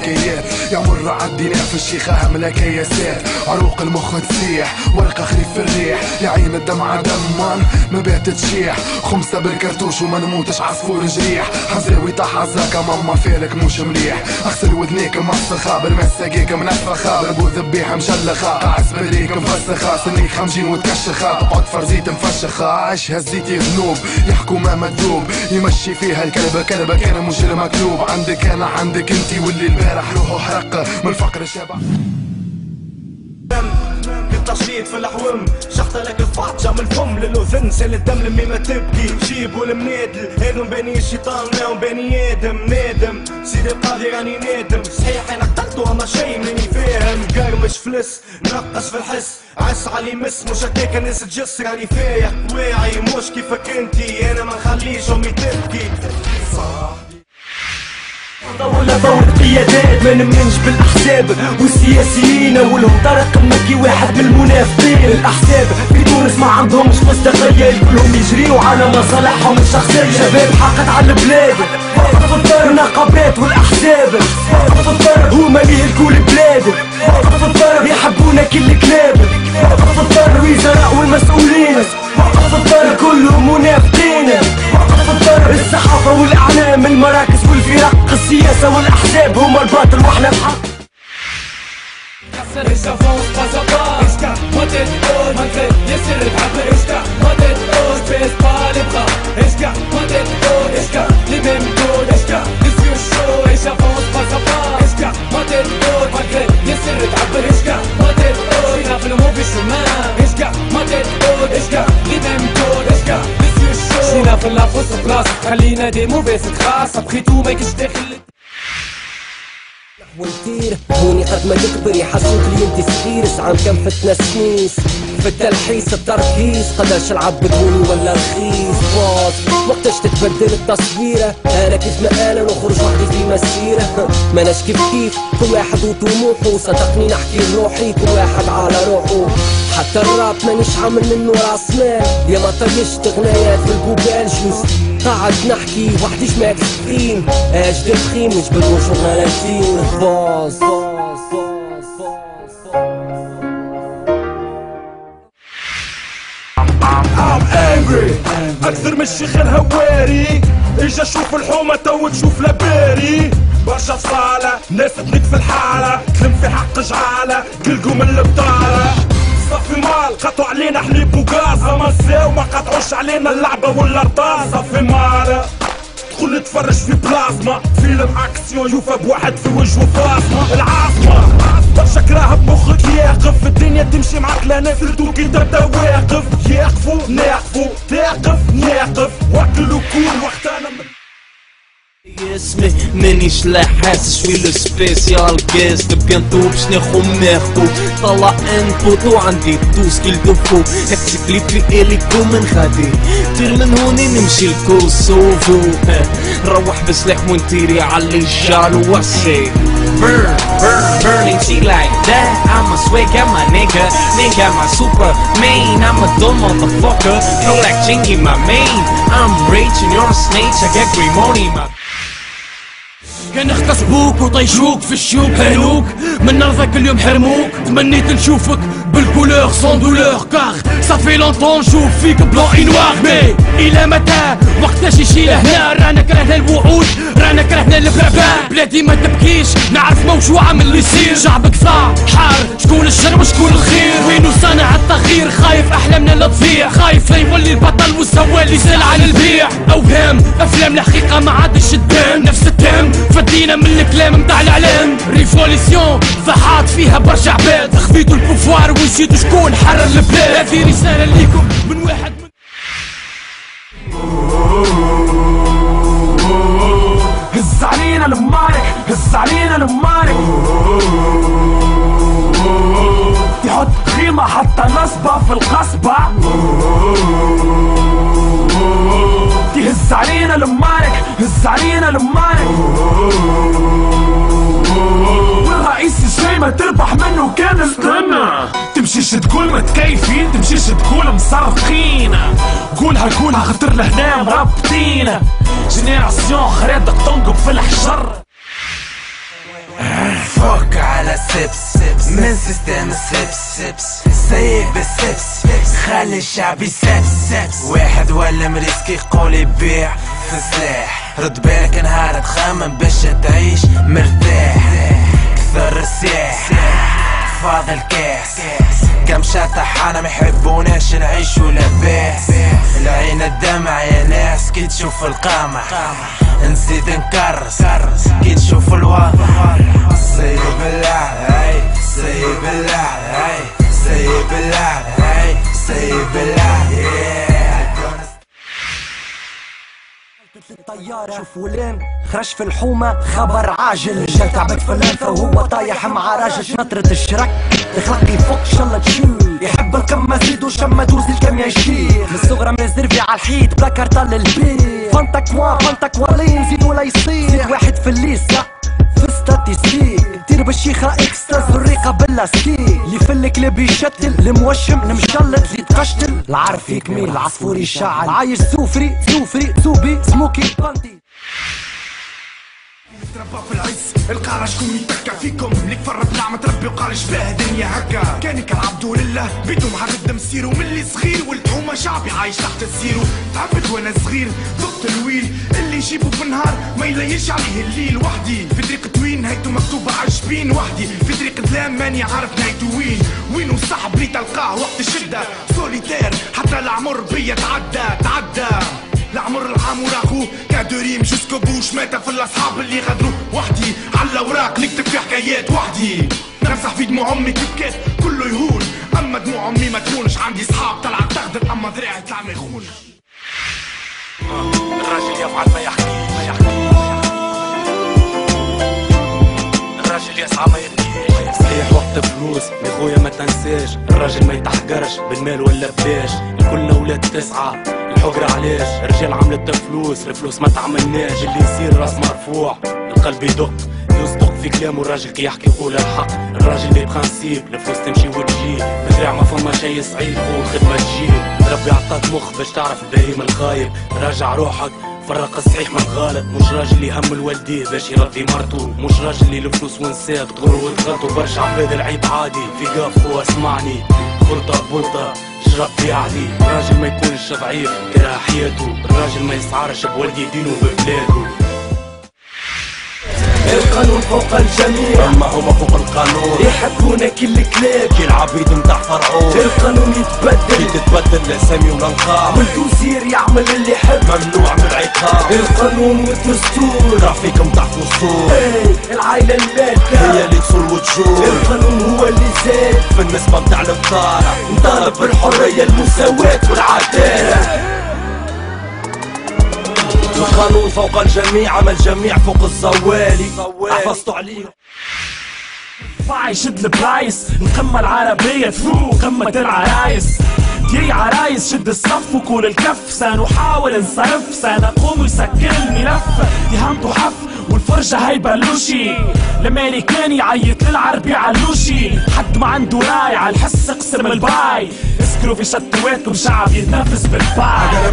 حكايات يمر عالدنيا في الشيخة هملة كياسات، عروق المخ تسيح ورقة خريف في الريح، يا عين الدمعة دمان ما بات تشيح، خمسة بالكرتوش وما نموتش عصفور جريح، حزاوي طاح عزاكا ماما فالك مش مليح، اغسل ودنيك مفسخة بالمساقيك منفخة بربو ذبيحة مشلخة، قاعس بريك مفسخة سنيك خمجين وتكشخة، تقعد فرزيت مفشخة، عاش هزيتي ذنوب يحكوا ما مكذوب، يمشي فيها الكلبة كلبة كان مجرم مكلوب، عندك انا عندك انتي واللي البارح روحه حرق من الفقر شبع. تشريط في الحوم شخطة لك الفاتشة من الفم للأذن سال الدم لمي ما تبكي جيبوا المنادل هادم بني الشيطان لا بني آدم نادم سيدي القاضي راني نادم صحيح انا قتلته اما شي ماني فاهم قرمش فلس نقص في الحس عس علي مس مش هكاك الناس تجس راني فايق واعي مش كيفك انتي انا ما نخليش امي تبكي دولة دولة قيادات ما نمنش بالاحزاب والسياسيين ولهم طريق مكي واحد من المنافقين، الاحزاب في تونس ما عندهمش مصداقية كلهم يجريوا على مصالحهم الشخصية، شباب حقت على البلاد وقف الضرب النقابات والاحزاب وقف الضرب هما اللي يهلكوا البلاد وقف الضرب يحبونا كل كلاب وقف الضرب الوزراء والمسؤولين وقف الضرب كلهم منافقين وقف الضرب الصحافة والاعلام المراكز والفرق السياسة والاحزاب هما الباطل واحنا الحق. إشكا فونس باس با إشكا ما تتقول ما تزيد يسر تعبر إشكا ما تتقول بيس بالي بخا إشكا ما تتقول إشكا لي ميم كود إشكا نسيو الشو إشكا فونس باس با إشكا ما تتقول ما تزيد يسر تعبر إشكا ما تتقول فينا في الموفي شمال إشكا ما تتقول إشكا لي ميم كود إشكا نسيو الشو فينا في اللافوس بلاص خلينا دي موفيس خاص بخيتو ما يكش داخل ونطير هوني قد ما تكبر يحسوك لي انت صغير شعام كم فتنا سنيس في التلحيس الترخيص قداش العب بدوني ولا رخيص باص وقتاش تتبدل التصويرة انا كيف ما انا نخرج وحدي في مسيرة ماناش كيف كل واحد وطموحه صدقني نحكي لروحي كل واحد على روحه حتى الراب مانيش عامل منه راس مال يا ما طيشت غنايات في الجوجل جوز قاعد نحكي وحدي شماك سخين اجد بخيم نجبدو شغالتين باص I'm angry أكثر من الشيخ الهواري إجا شوف الحومة تو تشوف لباري برشا فصالة ناس تنك في الحالة تلم في حق جعالة قلقوا من البطالة صافي مال قطعوا علينا حليب وغاز أما نساو ما قطعوش علينا اللعبة ولا رطاس صافي مال تدخل نتفرج في بلازما فيلم اكسيون يوفى بواحد في وجهه فاصمة العاصمة برشا كراها بمخك ياقف الدنيا تمشي معاك لا نفلتو كي تبدا واقف يقفوا ناقفوا تاقف ناقف وكل وكون وقتنا اسمي مانيش لا حاسس شوي لو سبيسيال جيست نبقى نطوب باش ناخو ماخو طلع انبوت وعندي تو سكيل دوفو نكتب لي في اليكو من غادي طير من هوني نمشي لكوسوفو نروح بسلاح ونطيري على الجال واسي burning she like that I'm a swag at my nigga my super main I'm a dumb motherfucker flow like Chingy my main I'm rich and you're a snake I get green money my كان اغتصبوك وطيشوك في الشوك هانوك من ارضك اليوم حرموك تمنيت نشوفك بالكولور سون دولور كار صافي لونطون نشوف فيك بلون اي نوار مي الى متى وقتاش يجي لهنا رانا كرهنا الوعود رانا كرهنا البربان بلادي ما تبكيش نعرف موجوعة من اللي يصير شعبك صاع حار شكون الشر وشكون الخير وينو صانع التغيير خايف احلامنا لا تضيع خايف لا يولي البطل والسوا اللي سال على البيع اوهام افلام الحقيقة ما عادش الدم نفس الدم فدينا من الكلام متاع الاعلام ريفوليسيون فحات فيها برشا عباد خفيتوا البوفوار ونسيتوا شكون حرر البلاد هذه رسالة ليكم من واحد هز علينا المارك هز علينا المارك تحط خيمة حتى نصبة في القصبة تهز علينا المارك هز علينا المارك والرئيس الجاي ما تربح منه كان استنى تمشيش تقول متكيفين تمشيش تقول مصرخين قولها خطر لهنا مربطين جينيراسيون خريطك تنقب في الحجر فك على سبس من سيستم السبس سيب السبس خلي الشعب يسبس واحد ولا مريسك يقول يبيع في سلاح رد بالك نهار تخمم باش تعيش مرتاح كثر السياح فاضل كاس كم شطح انا محبوناش نعيشو لاباس العين الدمع يا ناس كي تشوف القمع نزيد نكرس كي تشوف الوضع سيب اللعب هاي سيب اللعب هاي سيب اللعب هاي سيب اللعب الطيارة شوف ولين خرج في الحومة خبر عاجل رجال تعبت في الانفة وهو طايح مع راجل نطرة الشرك الخلق يفك شالله تشيل يحب الكم زيد وشم دوز الكم يشيل من الصغرى من الزرفي على الحيط بلا كارطة للبيت فانتك ولا نزيد ولا يصير زيد واحد في الليسة في ستاتيستيك دير بالشيخة اكستاز الريقة باللاستيك اللي في الكليب يشتل الموشم المشلت اللي تقشتل العرف يكمل العصفور يشعل عايش سوفري زوبي سموكي بانتي تربى في العز القارة شكون يتكى فيكم اللي فرط نعمة ربي وقال شباه دنيا هكا كان العبد لله بيتهم حرد دم سيرو من اللي صغير والحومة شعبي عايش تحت السيرو تعبت وانا صغير ضبط الويل اللي يجيبه في النهار ما يليلش عليه الليل وحدي في طريق توين نهايته مكتوبة عالجبين وحدي في طريق ظلام ماني عارف نهايته وين وصاحب اللي تلقاه وقت الشدة سوليتير حتى العمر بيا تعدى العمر العام وراخو كادوريم جوسكو بوش مات في الاصحاب اللي غدروا وحدي على الاوراق نكتب في حكايات وحدي نمسح في دموع امي كبكات كله يهون اما دموع امي ما تهونش عندي صحاب طلعت تغدر اما ذراعي طلع ما يخون الراجل يفعل ما يحكي الراجل يسعى ما يبكي صحيح وقت فلوس يا خويا ما تنساش الراجل ما يتحقرش بالمال ولا بلاش الكلنا ولاد تسعة الحقرة علاش الرجال عملت فلوس الفلوس ما تعملناش اللي يصير راس مرفوع القلب يدق يصدق في كلامه الراجل كي يحكي يقول الحق الراجل اللي برانسيب الفلوس تمشي وتجي مزرع ما فما شي صعيب والخدمة تجي ربي عطاك مخ باش تعرف الدايم الخايب راجع روحك فرق الصحيح من الغلط مش راجل اللي هم الوالديه باش يرضي مرته مش راجل اللي الفلوس ونسات تغر وتغلطوا برشا عباد العيب عادي في قاف اسمعني خلطة بلطة شرب في عادي الراجل ما يكونش ضعيف كره حياته الراجل ما يسعرش بوالدي دينه ببلاده القانون فوق الجميع اما هما فوق القانون يحبونا كل كلاب كي العبيد متاع فرعون القانون يتبدل كي تتبدل الاسامي والالقاب والدوسير يعمل اللي يحب ممنوع من العقاب القانون والدستور ترافيك متاع فصول العائلة المالكة هي اللي تصول وتجول القانون هو اللي زاد في النسبة متاع البطالة نطالب بالحرية المساواة والعدالة القانون فوق الجميع عمل الجميع فوق الزوالي حفظتوا عليه باي شد البرايس القمة العربية تفوق قمة العرايس يا عرايس شد الصف وكل الكف سنحاول نصرف سنقوم يسكر الملف يهمتوا حف والفرجة هاي بلوشي الامريكاني يعيط للعربي علوشي حد ما عنده راي على الحس اقسم الباي اسكروا في شتواتكم شعب يتنفس بالباي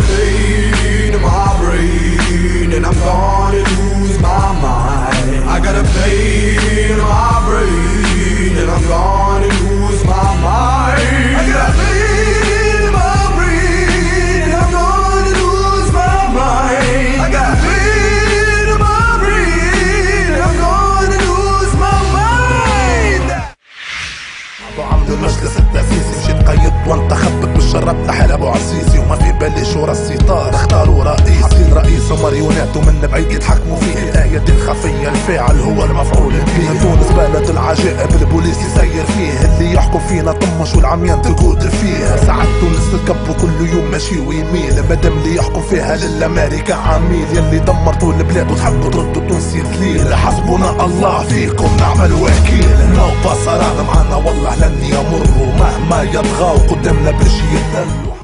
And I'm gonna lose my mind. I got a pain in my brain, and I'm gonna lose my mind. I got a pain in my brain, and I'm gonna lose my mind. I got a pain in my brain, and I'm gonna lose my mind. أبو عمد المجلس التأسيسي مشيت قيد وانتخبت بالشرب تحل أبو عزيزي وما في بالي شورى الستار اختاروا رئيس حاطين رئيس وماريونات ومن بعيد يتحكموا فيه الآية الخفية الفاعل هو المفعول به تونس بلد العجائب البوليس يسير فيه اللي يحكم فينا طمش والعميان تقود فيه ساعات تونس الكب وكل يوم ماشي ويميل مادام اللي يحكم فيها للأمريكا عميل يلي دمرتوا البلاد وتحبوا تردوا تونسي ذليل حسبنا الله فيكم نعمل وكيل نوبة صراحة معنا والله لن يمروا مهما يطغوا قدامنا باش يتدلوا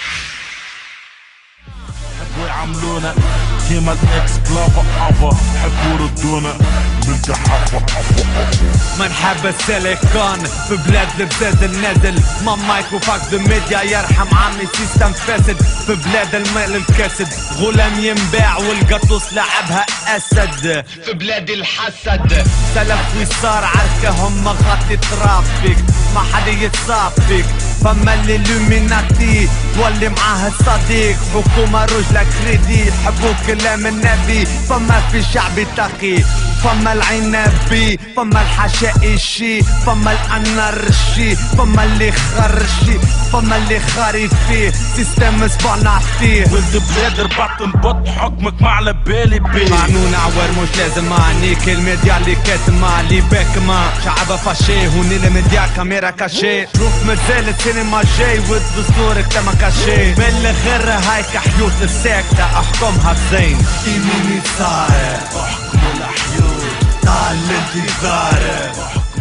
حبوا يعملونا كيما الاكس بلافا افا حبوا يردونا بالجحافة حب السيليكون في بلاد البزاز النازل ما مايكرو فاك دو ميديا يرحم عمي سيستم فاسد في بلاد المال الكاسد غلام ينباع والقطوس لعبها اسد في بلاد الحسد سلف ويسار عركهم مغطي ترافيك ما حد يتصافيك فما الالوميناتي تولي معاه الصديق حكومة رجلك كريدي حبوا كلام النبي فما في شعبي تقي فما العنبي فما الحشائشي فما الانرشي فما اللي خرشي فما اللي خارج فيه سيستم سبعنا فيه ولد بلاد ربط نبط حكمك ما على بالي بيه معنون عور مش لازم معنيك الميديا اللي كاتمة اللي باكمة شعبها فاشي هوني الميديا كاميرا كاشي شوف مازال السينما جاي والدستور كتما كاشي من غير هايك حيوت الساكتة احكمها زين يمين يسار احكموا الحيوت طال الانتظار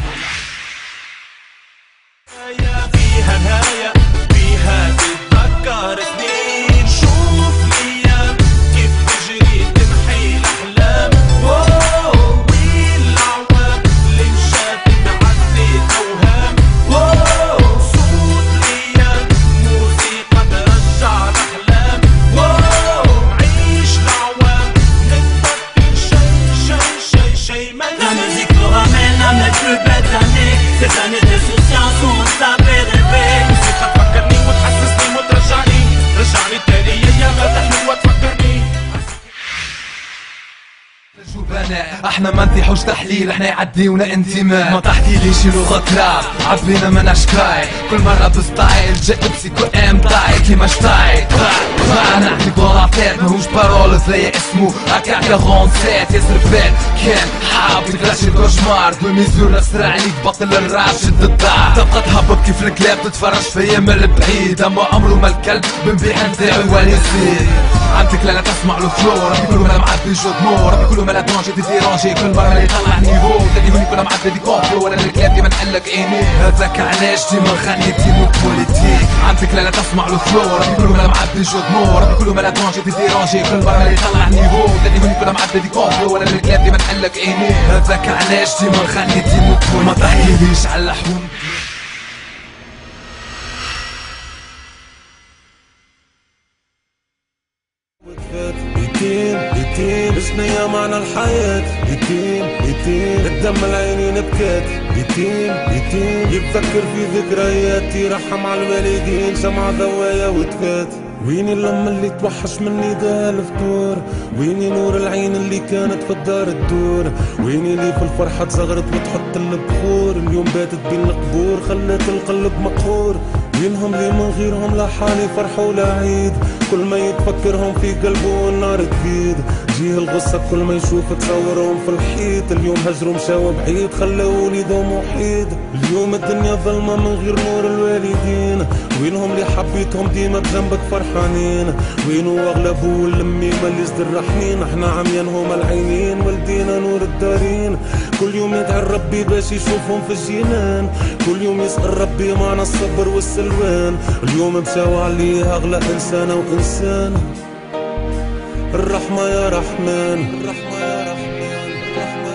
فيها نهاية فيها تتذكر سنين شوف ليام كيف تجري تمحي الأحلام والأعوام اللي انشافت عدت أوهام صوت ليام موسيقى ترجع الأحلام عيش الأعوام نتذكر شي ما La musique nous ramène à mes plus belles années. Ces années de souciance où on savait rêver. موسيقى تفكرني وتحسسني وترجعني رجعني تاني ايام تحلو وتفكرني احنا ما نطيحوش تحليل احنا يعديونا انتماء ما تحكيليش لغة راب عبينا من اشكاي كل مرة بستايل جاء بسيكو ام تايت كيما شتايت انا نحكي دولارات ماهوش بارول زي اسمو هكا 47 ياسر بال كان حاب تكراشي الكوشمار دو ميزور اسرع عليك بطل الراب شد الدار تبقى تهبط كيف الكلاب تتفرج فيا من البعيد اما عمرو ما الكلب بنبيع نتاعي ولا يزيد عندك لا تسمع له فلو ربي كله ملا معبي جو دمور ربي كله ملا دونجي ديرونجي كل مرة اللي يطلع نيفو تاني هوني كله معبي دي كومبلو وانا الكلاب ديما نقلك عيني هذاك علاش ديما غني تيمو بوليتيك عندك لا تسمع له فلو ربي كله ملا معبي جو دمور ربي كله ملا دونجي ديرونجي كل مرة اللي يطلع نيفو تاني هوني كله معبي دي كومبلو وانا الكلاب ديما نقلك عيني هذاك علاش ديما غني تيمو بوليتيك ما تحكيليش على الحوم يتيم بسنية معنى الحياة يتيم الدم العينين بكات يتيم يتذكر في ذكريات يرحم على الوالدين سمع ذوايا وتفات ويني اللمة اللي توحش مني ده الفطور ويني نور العين اللي كانت في الدار الدور ويني اللي في الفرحة تصغرت وتحط البخور اليوم باتت بين القبور خلت القلب مقهور وينهم اللي من غيرهم لا حالي فرحة ولا عيد كل ما يتفكرهم في قلبه والنار تفيد جيه الغصة كل ما يشوف تصورهم في الحيط اليوم هجروا مشاو بعيد خلوا وليدهم وحيد اليوم الدنيا ظلمة من غير نور الوالدين وينهم اللي حبيتهم ديما بجنبك فرحانين وينو اغلبه واللميمة اللي يزدر رحمين احنا عميانهم العينين والدينا نور الدارين كل يوم يدعي ربي باش يشوفهم في الجنان كل يوم يسأل ربي معنى الصبر والسلوان اليوم مشاو عليه اغلى انسانة وانسان الرحمة يا رحمن الرحمة يا رحمن